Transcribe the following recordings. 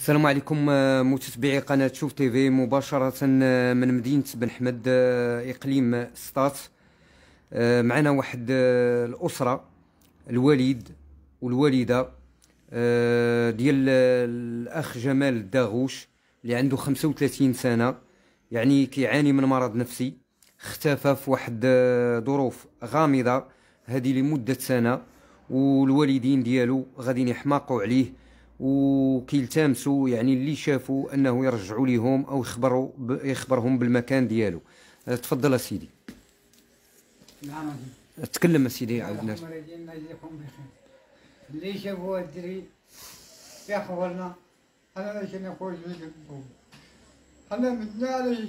السلام عليكم متتبعي قناة شوف تيفي مباشرة من مدينة بن حمد إقليم سطات. معنا واحد الأسرة، الوالد والوالدة ديال الأخ جمال الداغوش اللي عنده 35 سنة، يعني كيعاني من مرض نفسي. اختفى في واحد ظروف غامضة هذه لمدة سنة، والوالدين ديالو غاديين يحماقوا عليه وكيلتمسوا يعني اللي شافوا انه يرجعوا ليهم او يخبرهم بالمكان ديالو. تفضل اسيدي. نعم تكلم اسيدي. عاودنا الله يجزيكم بخير. اللي شافوا الدري يخبرنا. انا باش نقول لكم انا بدنا على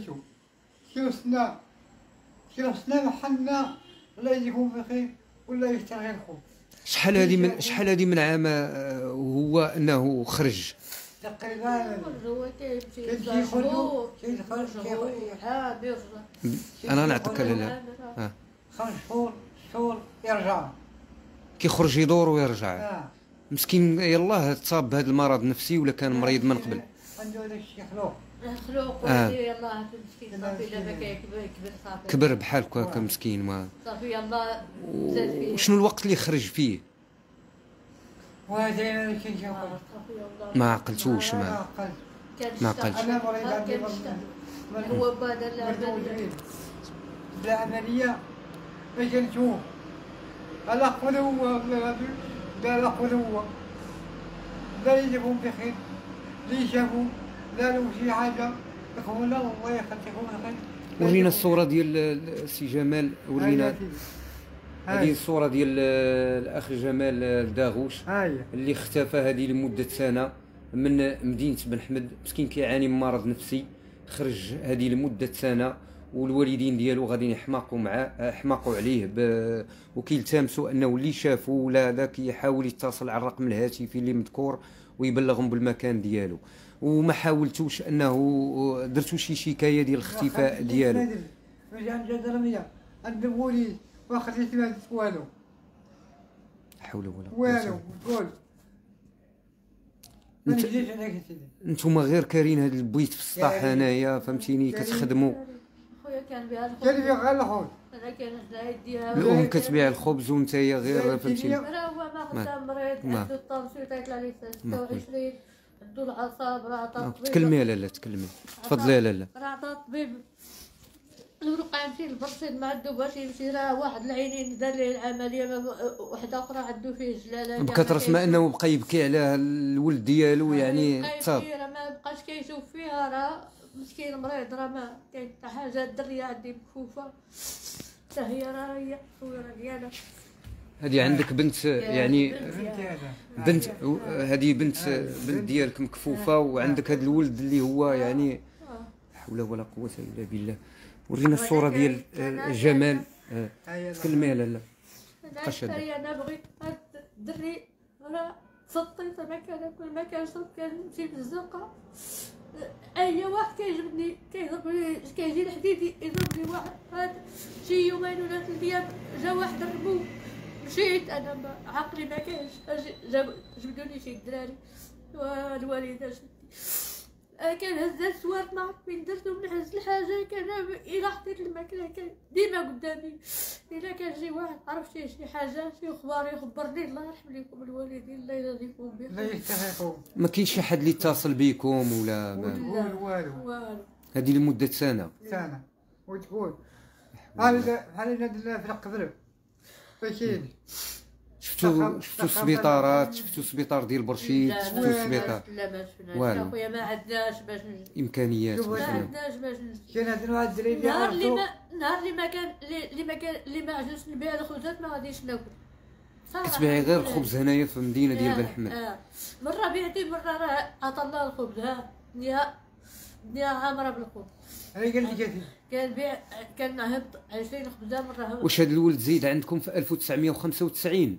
شوفنا محنا. الله يجزيكم بخير ولا يستغفركم. شحال هذه من عام وهو انه خرج تقريبا. هو كيمشي شهور انا نعطيك لا 5 شهور يرجع. كيخرج يدور ويرجع. مسكين يلاه تصاب بهذا المرض النفسي ولا كان مريض من قبل؟ عنده هذاك الشيء خلوق يلاه مسكين صافي دابا كيكبر صافي كبر بحالك هكا مسكين. ما صافي يلاه زاد فيه. وشنو الوقت اللي خرج فيه؟ وهذا اللي كنشوفه ما عقلتوش. ما عقلتش. انا مريض هو بدل العمليه باش نشوف على قلوه لا قلوه. لا يجيبهم بخير اللي شافوا لا له شي حاجه يقولوا الله يخليكم بخير. ورينا الصوره ديال سي جمال. ورينا هذه الصوره ديال الاخ جمال الداغوش اللي اختفى هذه لمده سنه من مدينه بن حمد. مسكين كيعاني من مرض نفسي، خرج هذه لمده سنه والوالدين ديالو غاديين يحماقوا عليه وكيلتمسوا انه اللي شافوا ولا كيحاول يتصل على الرقم الهاتفي اللي مذكور ويبلغهم بالمكان ديالو. وما حاولتوش انه درتوا شي شكايه ديال الاختفاء ديالو؟ رجع الجدرميه عند البوليس وخليت ما والو. حول ولا والو قول. انتوما غير كارين هذا البيت في السطح هنايا، فهمتيني، كتخدموا. خويا كان بيع الخبز. كان بيع الخبز. انا كان يديها. الام كتبيع الخبز ونتايا غير فهمتيني. راه هو ما خدام مريض عنده الطنسيون طايطلع عليه 26 عنده العصاب. راه عطا الطبيب. تكلمي لا تكلمي. تفضلي لا. راه عطا الطبيب الورقه يمشي للبرسيل ما عنده باش يمشي. راه واحد العينين دار ليه العمليه، وحده اخرى عنده فيه جلاله. بكثرة ما انه بقى يبكي على الولد ديالو يعني تصاب. راه ما بقاش كيشوف فيها. راه مسكين مريض. راه ما كاين حتى حاجه. الدريه عندي مكفوفه حتى هي. راه هي التصويره ديالها. هذه عندك بنت يعني بنت هذه بنت ديالك مكفوفه، وعندك هذا الولد اللي هو يعني حول ولا قوه الا بالله. ورينا الصوره ديال جمال. تكلمي لا انا بغيت هاد الدري. راه سطيت انا كل ما كان صوت كنمشي بالزنقه. اي واحد كيعجبني كيضربني كيجي لحديدي يضربني واحد. هاد شي يومين ولا 3 ايام جا واحد ضربو. مشيت انا عقلي ما كاينش. جبدوني شي دراري والوالده كان هز السوارت ما عرفت فين درتو. نهز الحاجه كان الى حطيت الماكله كان ديما قدامي. الا كان شي واحد عرف شي حاجه شي اخبار يخبرني. الله يرحم لكم الوالدين الله يجازيكم بخير. لا يستحقوا. ما كاينش شي حد اللي اتصل بكم ولا والو. هذه لمده سنه وتقول بحال درنا في القبر فاشين. شفتوا السبيطارات، شفتوا السبيطار ديال برشيد، شفتوا السبيطار. لا ما شفناش اخويا. ما عندناش باش امكانيات. ما عندناش باش كاين هاد الواحد الدراري نهار اللي ما عجبش نبيع الخبزات ما غاديش ناكل. كتبيعي غير الخبز هنايا في المدينه ديال بن حمد؟ مره بعتي مره راه عطا الله الخبز. دنيا عامره بالخبز. انا قال لي كان بيع كان نهض 20 خبزه مره. واش هذا الولد زيد عندكم في 1995؟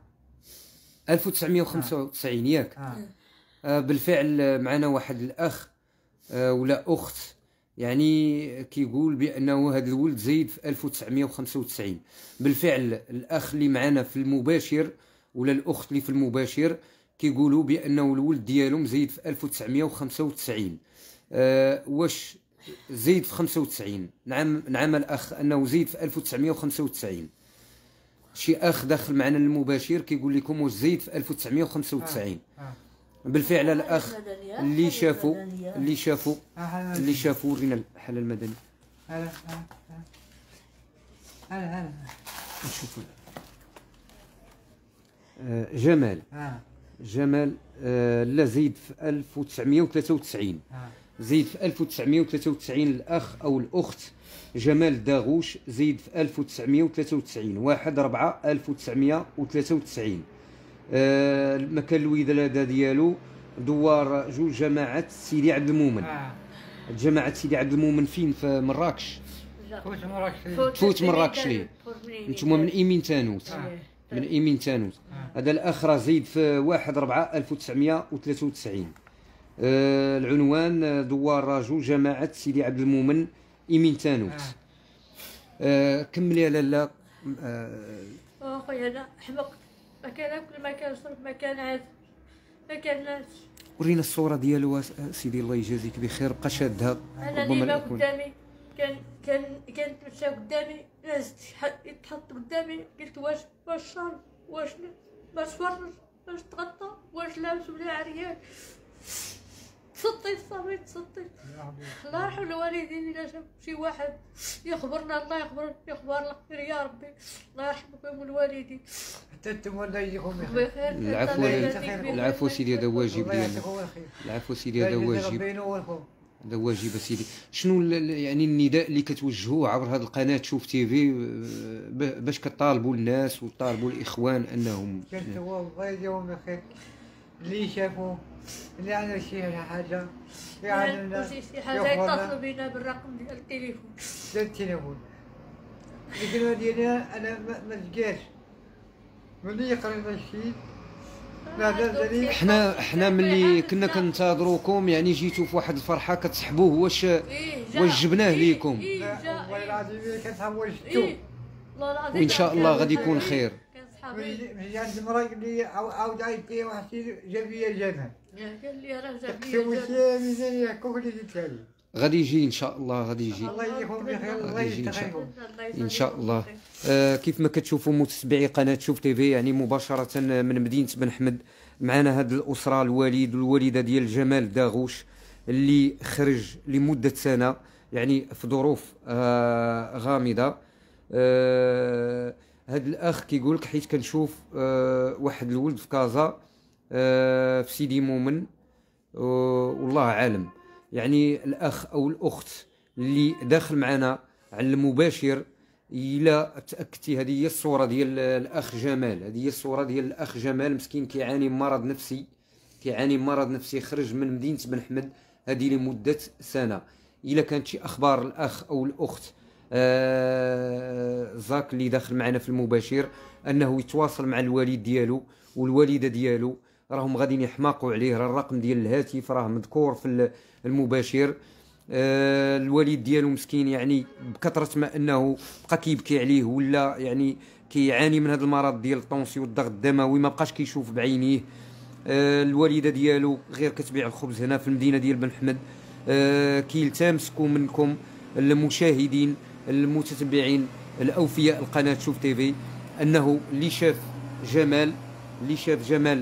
1995 ياك؟ بالفعل معنا واحد الاخ ولا اخت يعني كيقول بانه هذا الولد زيد في 1995. بالفعل الاخ اللي معنا في المباشر ولا الاخت اللي في المباشر كيقولوا بانه الولد ديالو مزيد في 1995. واش زيد في 95؟ نعم الاخ انه زيد في 1995. شي اخ داخل معنا المباشر كيقول لكم واش زيد في 1995. بالفعل الاخ اللي شافوا ورينا الحاله المدني. نشوفوا جمال لا زيد في 1993. زيد في 1993 الاخ او الاخت جمال داغوش زيد في 1993 1/4/1993. المكان الولاده ديالو دوار جوج جماعه سيدي عبد المؤمن. جماعه سيدي عبد المؤمن فين؟ في مراكش. تفوت مراكش ليه؟ نتوما من ايمين تانوت. من ايمين تانوت. هذا الاخ راه زيد في 1/4/1993. العنوان دوار جوج جماعه سيدي عبد المؤمن ايمين تانوت. كملي يا لاله. اخويا انا حمق، ما كناكل ما كنشرب ما كنعس ما كننامش. ورينا الصوره ديالو سيدي الله يجازيك بخير. بقى شادها انا ديما قدامي كان تمشى قدامي ناس يتحط قدامي، قلت واش شرب واش فرج واش تغطى واش لابس ولا عريان. تصديت صافي تصديت. الله يرحم الوالدين الا شاف شي واحد يخبرنا الله يخبر الخير يا ربي. الله يرحمكم الوالدين. حتى انتم الله يجزيكم بخير. العفو سيدي هذا واجب ديالنا. العفو سيدي هذا واجب. هذا واجب سيدي. شنو يعني النداء اللي كتوجهوه عبر هذه القناه شوف تي في باش كطالبوا الناس وطالبوا الاخوان انهم كنتوا الله يجزيهم بخير اللي شافوا اللي عنده شي حاجه يعلمنا شي حاجه يتصلوا بينا بالرقم ديال التليفون. الكلمه ديالي انا ما تلقاش ملي يقرا الشيء. حنا ملي كنا كنتظروكم يعني جيتوا في واحد الفرحه كتسحبوه. واش جبناه ليكم؟ والله العظيم كنسحبوا شفتو وان شاء الله غادي يكون خير. ملي عند المراه قال لي عاود عيط لي واحد الشيء جاب لي الجمال. قال لي راه جاب لي الجمال. ميزانيه كل اللي قلت لي غادي يجي ان شاء الله. غادي يجي الله يجيكم بخير. الله يستخدمكم ان شاء الله. كيف ما كتشوفوا متتبعي قناه شوف تي في يعني مباشره من مدينه بن حمد معنا هذه الاسره الوالد والوالده ديال جمال داغوش اللي خرج لمده سنه يعني في ظروف غامضه. هذا الاخ كيقول لك حيت كنشوف واحد الولد في كازا في سيدي مومن والله عالم. يعني الاخ او الاخت اللي داخل معنا على المباشر الا تاكدتي هذه هي الصوره ديال الاخ جمال. هذه هي الصوره ديال الاخ جمال مسكين كيعاني من مرض نفسي. خرج من مدينه بن حمد هذه لمده سنه. الا كانت شي اخبار الاخ او الاخت زاك اللي داخل معنا في المباشر انه يتواصل مع الوالد ديالو والوالده ديالو راهم غاديين يحماقوا عليه. راه الرقم ديال الهاتف راه مذكور في المباشر. الوالد ديالو مسكين يعني بكثره ما انه بقى كيبكي عليه ولا يعني كيعاني من هذا المرض ديال الطونسيون والضغط الدموي ما بقاش كيشوف بعينيه. الوالده ديالو غير كتبيع الخبز هنا في المدينه ديال بن حمد. كيلتمسكوا منكم المشاهدين المتتبعين الاوفياء القناه شوف تي في انه اللي شاف جمال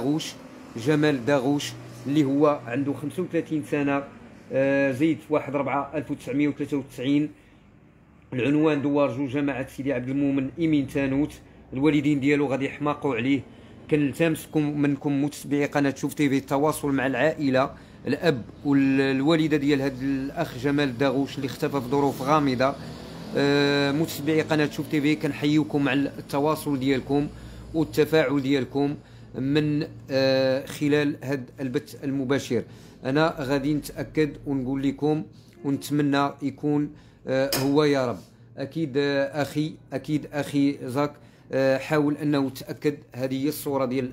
داغوش اللي هو عنده 35 سنه زيد في 1/4/1993. العنوان دوار جوج جماعه سيدي عبد المؤمن ايمين تانوت. الوالدين ديالو غادي يحماقوا عليه. كنلتمسكم منكم متتبعي قناه شوف تي في التواصل مع العائله الاب والوالده ديال هذا الاخ جمال داغوش اللي اختفى في ظروف غامضه. متتبعي قناه شوف تي في كنحييكم على التواصل ديالكم والتفاعل ديالكم من خلال هذا البث المباشر. انا غادي نتاكد ونقول لكم ونتمنى يكون هو يا رب. اكيد اخي زاك حاول انه تاكد. هذه هي الصوره ديال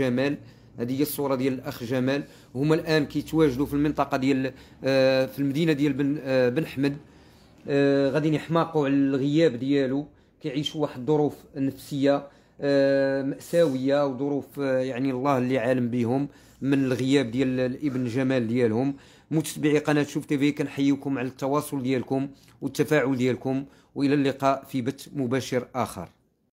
الاخ جمال. هما الان كيتواجدوا في المنطقه ديال في المدينه ديال بن حمد. غادي يحماقوا على الغياب ديالو. كيعيشوا واحد الظروف نفسيه مأساوية وظروف يعني الله اللي عالم بهم من الغياب ديال الابن جمال ديالهم. متتبعي قناة شوف تيفي كنحييكم على التواصل ديالكم والتفاعل ديالكم، وإلى اللقاء في بث مباشر آخر.